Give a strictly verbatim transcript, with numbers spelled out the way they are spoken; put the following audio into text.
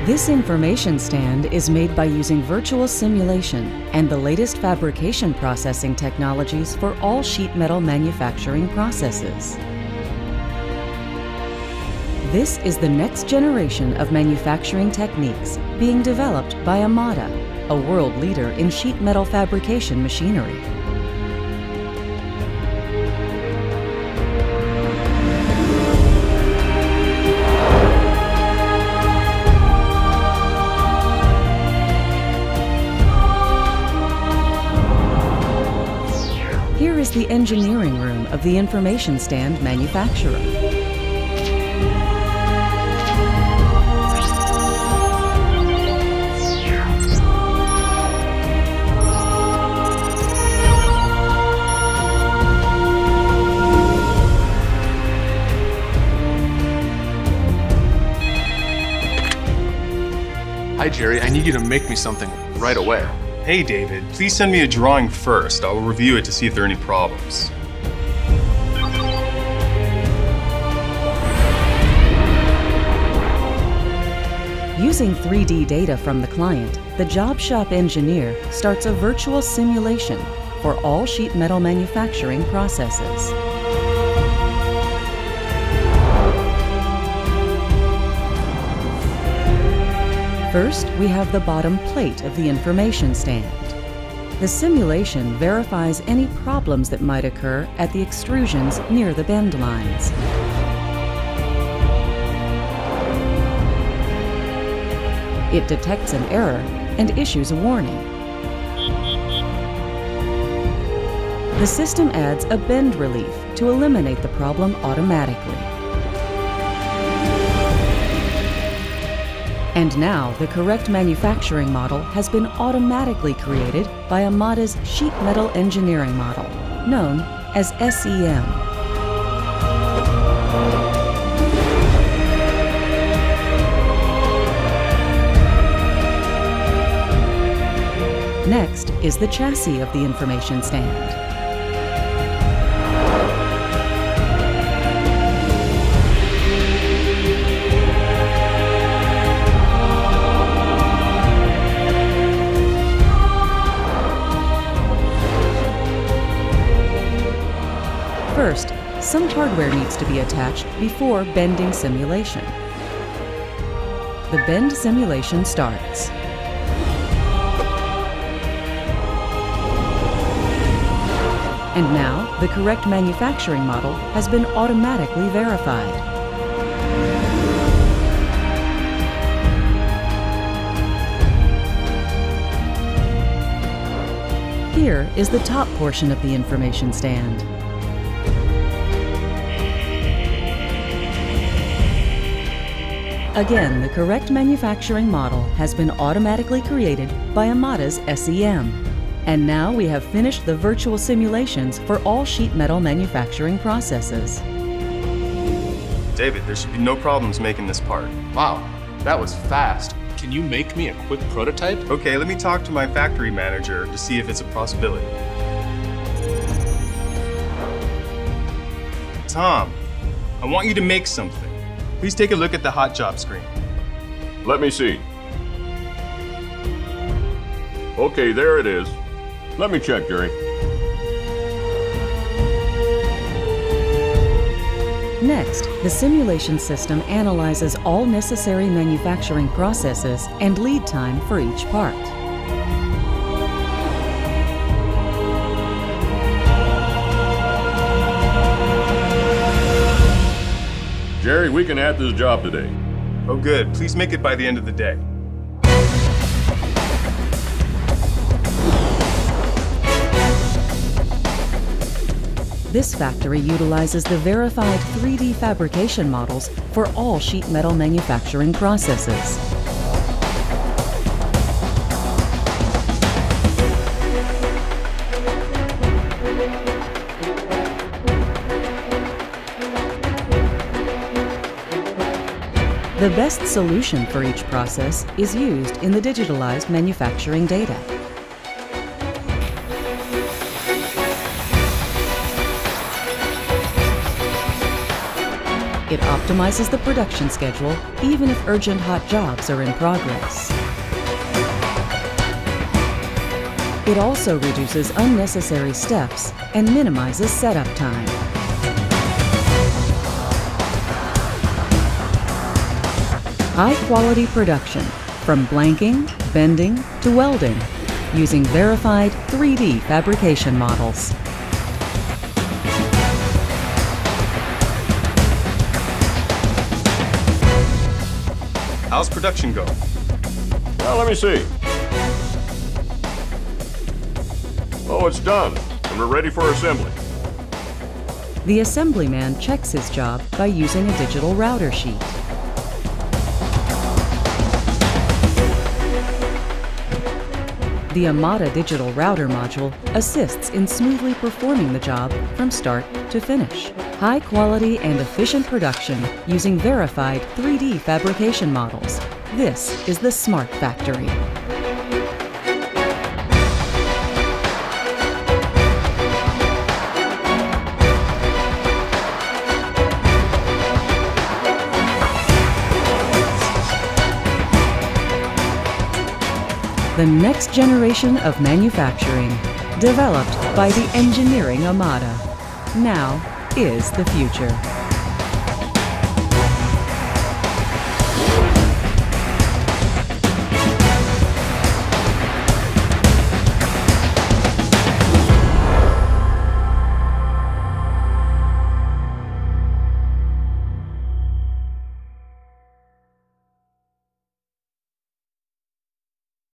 This information stand is made by using virtual simulation and the latest fabrication processing technologies for all sheet metal manufacturing processes. This is the next generation of manufacturing techniques being developed by Amada, a world leader in sheet metal fabrication machinery. Here is the engineering room of the information stand manufacturer. Hi Jerry, I need you to make me something right away. Hey David, please send me a drawing first. I will review it to see if there are any problems. Using three D data from the client, the job shop engineer starts a virtual simulation for all sheet metal manufacturing processes. First, we have the bottom plate of the information stand. The simulation verifies any problems that might occur at the extrusions near the bend lines. It detects an error and issues a warning. The system adds a bend relief to eliminate the problem automatically. And now, the correct manufacturing model has been automatically created by Amada's sheet metal engineering model, known as S E M. Next is the chassis of the information stand. First, some hardware needs to be attached before bending simulation. The bend simulation starts. And now, the correct manufacturing model has been automatically verified. Here is the top portion of the information stand. Again, the correct manufacturing model has been automatically created by Amada's S E M. And now we have finished the virtual simulations for all sheet metal manufacturing processes. David, there should be no problems making this part. Wow, that was fast. Can you make me a quick prototype? Okay, let me talk to my factory manager to see if it's a possibility. Tom, I want you to make something. Please take a look at the hot job screen. Let me see. Okay, there it is. Let me check, Jerry. Next, the simulation system analyzes all necessary manufacturing processes and lead time for each part. Jerry, we can add this job today. Oh good, please make it by the end of the day. This factory utilizes the verified three D fabrication models for all sheet metal manufacturing processes. The best solution for each process is used in the digitalized manufacturing data. It optimizes the production schedule even if urgent hot jobs are in progress. It also reduces unnecessary steps and minimizes setup time. High-quality production, from blanking, bending, to welding, using verified three D fabrication models. How's production go? Well, let me see. Oh, it's done, and we're ready for assembly. The assemblyman checks his job by using a digital router sheet. The Amada digital router module assists in smoothly performing the job from start to finish. High quality and efficient production using verified three D fabrication models. This is the Smart Factory. The next generation of manufacturing, developed by the engineering Amada, now is the future.